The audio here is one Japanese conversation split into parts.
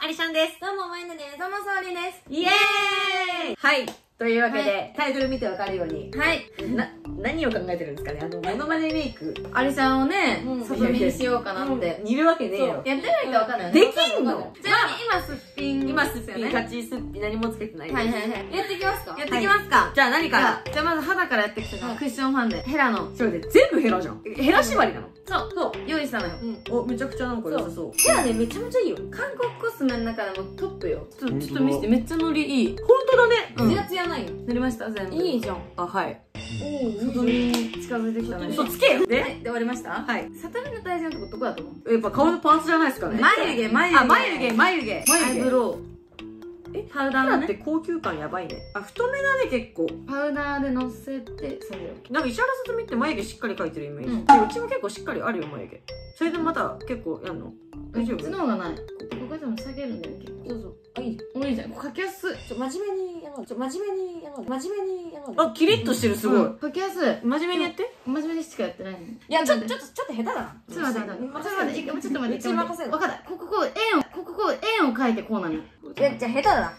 アリシャンです。 どうも、マイナです。 どうも、ソーリンです。 イエーイ。はい。というわけで、タイトル見てわかるように。 はい。 何を考えてるんですかね、モノマネメイク。 アリシャンをね、外見にしようかなって。 似るわけねえよ。 やってないかわかんないよね。 できんの？ ちなみに今すっぴん。 今すっぴん、ガチすっぴん、何もつけてない。 はいはいはい。 やっていきますか？ やっていきますか。 じゃあ何から？ じゃあまず肌からやっていくとクッションファンデ。ヘラの。 それで全部ヘラじゃん。ヘラ縛りなの？ そう。用意したのよ。 お、めちゃくちゃなんか良さそう。 ヘラね、めちゃめちゃいいよ。 韓国コスメの中でもトップよ。ちょっと見せて、めっちゃノリいい。 ほんとだね。 ツヤツヤないよ。 塗りました全部。 いいじゃん。 あ、はい。 外見に近づいてきたね。 嘘つけよ。 で終わりました？ はい。 里見の大事なとこどこだと思う？ やっぱ顔のパーツじゃないですかね。 眉毛。 あ、眉毛。 アイブロウ。パウダーだって高級感やばいね。あ、太めだね、結構。 パウダーでのせて、それを。 なんか石原さとみって眉毛しっかり描いてるイメージ。うちも結構しっかりあるよ、眉毛。それでまた結構やんの？大丈夫？ こっちの方がない。ここでも下げるんだよ、結構。 そうそう。あ、いい。 おいいじゃん。描きやすい。 真面目にやろう。真面目にやろう。 あ、キリッとしてる、すごい。 描きやすい。 真面目にやって。 真面目にしかやってないの。 いや、ちょっと下手だな。 ちょっと待って。ちょっと待って。 一任せる。 わかった。ここ円を描いてこうなの。 いや、じゃあ下手だな。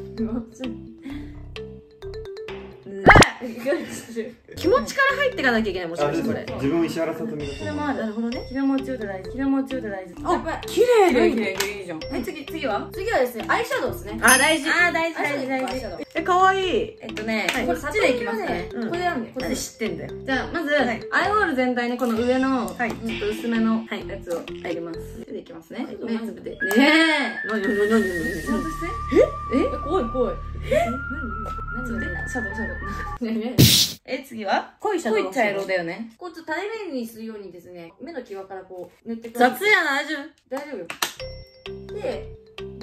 気持ちから入っていかなきゃいけない、もしかしてこれ。 自分石原さとみの。 それもある。 なるほどね。 気の持ちようで大事。 あ、綺麗いいじゃん。次はですね、アイシャドウですね。 あ、大事。 大事。 かわいい。 こっちでいきますね。 これやんね。 なんで知ってんだよ。 じゃあ、まず、アイホール全体にこの上の、ちょっと薄めのやつを入れます。でいきますね。目つぶって。ねえ。 何ちゃんとして。 怖い。 何それ？シャドウ。次は濃いシャドウ。 濃い茶色だよね。 こうちょっと垂れ目にするようにですね、目の際からこう塗ってく雑やな、大丈夫よ。で、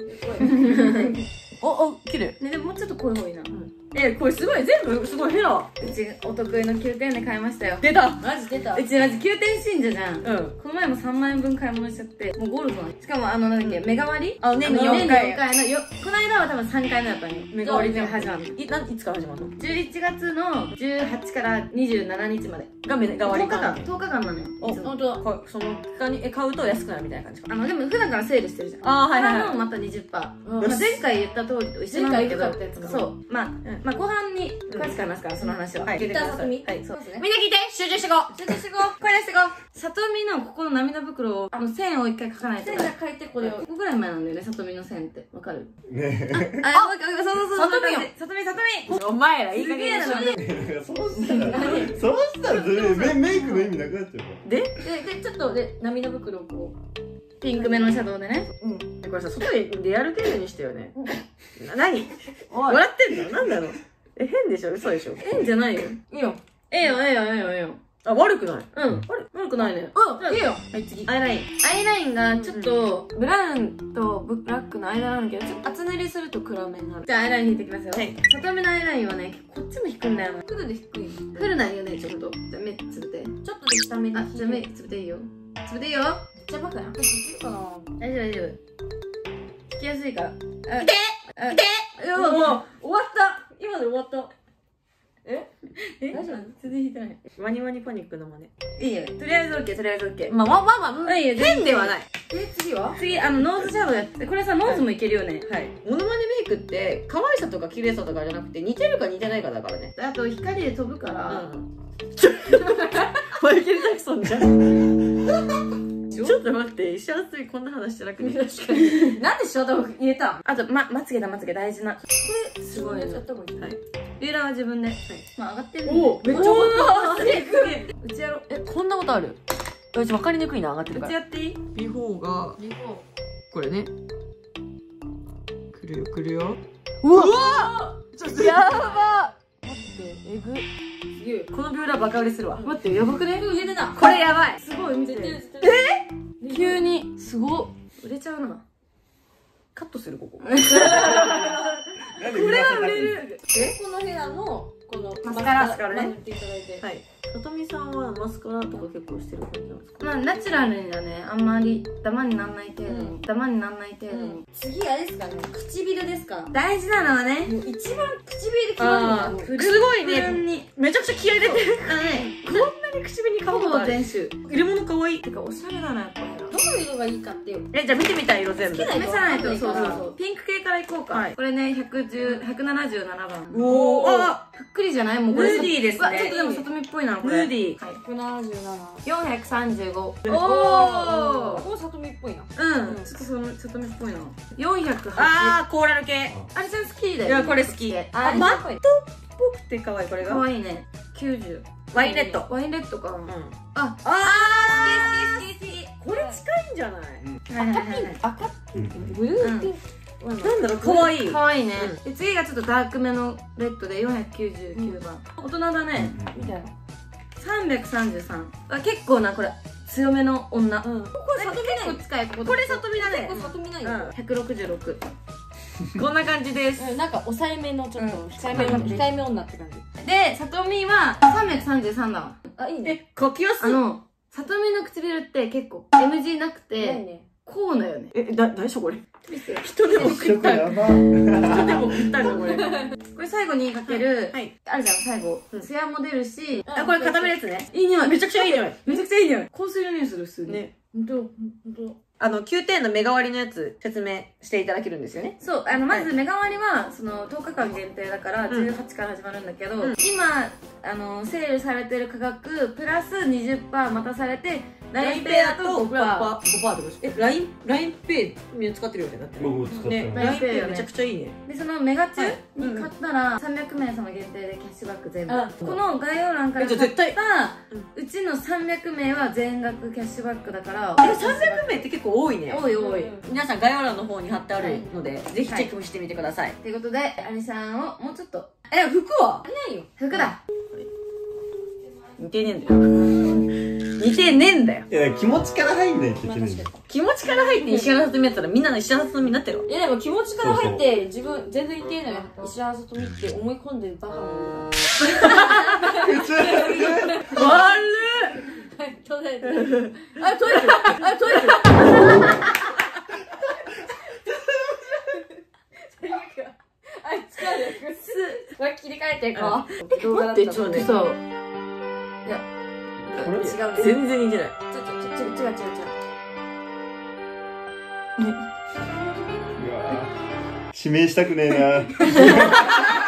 お、綺麗。 ね、でももうちょっと濃い方がいいな。 これすごい、全部すごいヘラ。 うちお得意の9点で買いましたよ。 出た。 マジ出た。 うちマジ9点信者じゃん。 この前も3万円分買い物しちゃって、もうゴールドなの。しかもなんだっけ、目代わり？ 年に4回。 この間は多分3回目だったのよ。目代わりで始まるの。 いつから始まるの ？11月の18から27日まで。 が目代わりか。10日間なのよ。 ほんとだ。その期間に買うと安くなるみたいな感じか。 でも普段からセールしてるじゃん。 あ、はいはい。 また 20%。前回言った通りと一緒なんだけど、そう。まあ後半に詳しく話しますから、その話は。 はい。 一旦里見。 はい、そうですね。 みんな聞いて、集中してこう。 声出してこう。里見のここの涙袋を、線を一回書かないと。 線じゃ書いて、これを。 ここぐらい前なんだよね、里見の線って。わかる？ ねそう。里見。 お前らいい加減にしろ。 そうしたらメイクの意味なくなっちゃうで、 ちょっとで涙袋をこう。 ピンク目のシャドウでね。 これさ、外でやる程度にしてよね。何？笑ってんの？なんなの？変でしょ？嘘でしょ？ 変じゃないよ。 いいよ。 ええよ。 あ、悪くない？ 悪くないね。 いいよ。 はい、次。アイラインがちょっと、ブラウンとブラックの間なんだけど、ちょっと厚塗りすると暗めになる。じゃあアイライン引いていきますよ。里見のアイラインはね、こっちも引くんだよな。 フルで低い。 フルなんよね、ちょっと。じゃあ目つぶって。 ちょっとで下目に。 あ、じゃあ目つぶっていいよ。つぶっていいよ。 めっちゃバカやん。私いけるかな？ 大丈夫。引きやすいから。 もう終わった今で終わった。 大丈夫？全然引いてない。 ワニワニパニックの真似。 いいよ。とりあえず OK。 まあ、 いいよ。 変ではない。 次は？ 次、ノーズシャドウやって。これさ、ノーズもいけるよね。 はい。モノマネメイクって、可愛さとか綺麗さとかじゃなくて、似てるか似てないかだからね。 あと、光で飛ぶから。 マイケル・ジャクソンじゃん。ちょっと待って、石原さんこんな話してなくて。 確かに。なんでシャドウ入れたん？ あと、まつげ大事な。これ、すごいやつやった方がいい。 はい。リーダーは自分で。まあ、上がってるね。 おめっちゃ上がってる。 すげえ。うちやろう。 こんなことある？うち分かりにくいな、上がってるから。 うちやっていい？ ビフォーが、これね。来るよ。うわやば！待って、えぐ。すげえ。この秒ではバカ売れするわ。 待って、やばくね？ 入れてた。 これやばい。 すごい、見て。 急に、すごっ。 売れちゃうな。 カットする、ここ。 これは売れる。 このヘラの、このマスカラ塗っていただいて。 はい。さとみさんはマスカラとか結構してる感じなんですか？ まあ、ナチュラルにだね。あんまりダマになんない程度に。 次あれですかね、唇ですか？ 大事なのはね、 一番唇で決まるのがすごいね。めちゃくちゃ気合い入れてる。こんなに唇に顔がほぼ全種。 入れ物可愛い。 てか、おしゃれだな、やっぱ。 どの色がいいかっていう。 じゃあ見てみたい色全部。 好きな色試さないと、そうそうそう。ピンク系からいこうか。これね、177番。 おー、あ、 ふっくりじゃないもうこれ。 ムーディーですね。 ちょっとでも里見っぽいな、これ。 ムーディー。 177。 435。おー、 ここ里見っぽいな。 うん。ちょっとその里見っぽいな。408。 あー、コーラル系。 あれちゃん好きだよ。 いや、これ好き。 あ、 マットっぽくて可愛い、これかが。 わいいね。90。 ワインレッド。 ワインレッドか。 うん。 あ、 あ好き好き好き好き。 これ近いんじゃない？ 赤ピンク、ブルーピンク。 なんだろう、可愛い。 かわいいね。で、次がちょっとダークめのレッドで499番。大人だね。 みたいな。 333。あ、結構な、これ。強めの女。 これ里見ない。 結構近い。 これ里見だね。 これ里見ないよ。 166。 こんな感じです。 なんか抑えめのちょっと控えめ女って感じで、里見は333だわ。 あ、いいね。 書きやすい。 里見の唇って結構 M 字なくないて、 ね。 こうだよね。 何しょこれ。人でも血食った色やば。 人でも食ったのこれ。 これ最後にかける、 はい。 あるじゃん、最後。ツヤも出るし、 あ、これ固めるやつね。 いい匂い。 めちゃくちゃいい匂い。 めちゃくちゃいい匂い。香水の匂いする、普通に。 ね。 ほんと、ほんと。 9点の目代わりのやつ説明していただけるんですよね。 そう、まず目代わりは、その、10日間限定だから、18から始まるんだけど、今、セールされてる価格、プラス 20% 待たされて、LINE ペイだと 5%。 5%ってことです。LINE ペイみんな使ってるよね、だってね。 僕も使ってね、 ます。 LINE ペイめちゃくちゃいいね。 で、そのメガチュに買ったら、300名様限定でキャッシュバック全部。この概要欄から買っじゃあ絶対た、うちの300名は全額キャッシュバックだから、 300名って結構多いね。 多い多い。 皆さん概要欄の方に貼ってあるので、ぜひチェックしてみてください。 ということで、アリさんをもうちょっと、 服はないよ。 服だ。 似てねえんだよ。似てねえんだよ。 いや、気持ちから入んないといけないんだよ。 気持ちから入って石原さとみやったらみんなの石原さとみになってるわ。 いやでも気持ちから入って自分全然いけないのよ。石原さとみって思い込んでるバカもいる普通悪から。トイレ。 トイレトイレあいつかる。これ切り替えていこう。 い。待って、ちょっとね。 そう。 いや、 これ違うね。 全然似てない。 違う。 うわぁ指名したくねえな。